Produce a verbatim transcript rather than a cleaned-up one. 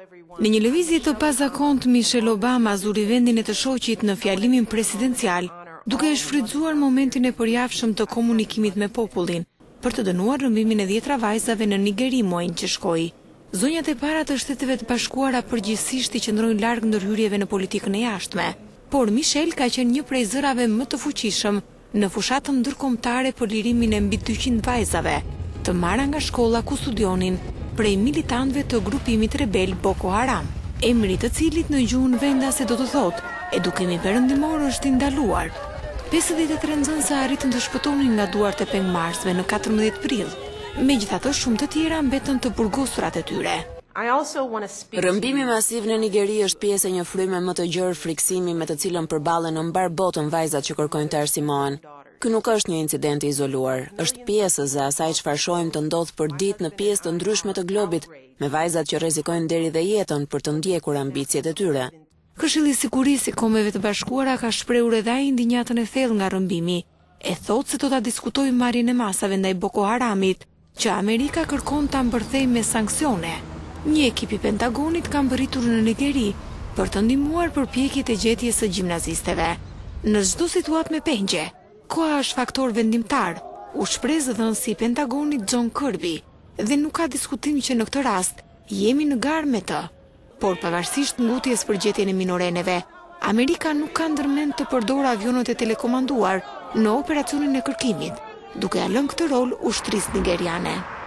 Në një lëvizje të pazakontë, Michelle Obama zuri vendin e të shoqit në fjalimin presidencial, duke e shfrytzuar momentin e përjavshëm të komunikimit me popullin, për të dënuar rrëmbimin e dhjetra vajzave në Nigeri muajin që shkoi. Zonjat e para të Shteteve të Bashkuara përgjithsisht i qëndrojnë larg ndërhyrjeve në politikën e jashtme, por Michelle ka qenë një prej zërave më të fuqishëm në fushatën ndërkombëtare për lirimin e mbi dyqind vajzave, të marra nga shkolla ku studionin, prej militantëve të grupimit rebel Boko Haram, emri i të cilit në gjuhën vendase do të thotë edukimi perëndimor është i ndaluar. pesëdhjetë e tre nxënësa arritën të shpëtonin nga duart e pengmarsve në katërmbëdhjetë prill. Megjithatë, shumë të tjera mbetën të burgosurat e tyre. Rrëmbimi masiv në Nigeri është pjesë e një fryme më të gjerë friksimi me të cilën përballen në mbar botën vajzat që kërkojnë të arsimohen. Ky nuk është një incident i izoluar, është pjesë e asaj çfarë shohim të ndodh për ditë në pjesë të ndryshme të globit, me vajzat që rrezikojnë deri dhe jetën për të ndjekur ambicjet e tyre. Këshilli i Sigurisë i Kombeve të Bashkuara ka shprehur edhe ai ndinjatën e thellë nga rrëmbimi. E thotë se do ta diskutojë marrjen e masave ndaj Boko Haramit, që Amerika kërkon ta mbërthejë me sanksione. Një ekip i Pentagonit ka mbërritur në Nigeri për të ndihmuar përpjekjet e gjetjes së gjimnazisteve. Në çdo situatë me pengje, koha është faktor vendimtar, u shpreh zëdhënësi i Pentagonit John Kirby, dhe nuk ka diskutim që në këtë rast jemi në garë me të. Por pavarësisht ngutjes për gjetjen e minoreneve, Amerika nuk ka ndërmend të përdorë avionët e telekomanduar në operacionin e kërkimit, duke ia lënë këtë rol ushtrisë nigeriane.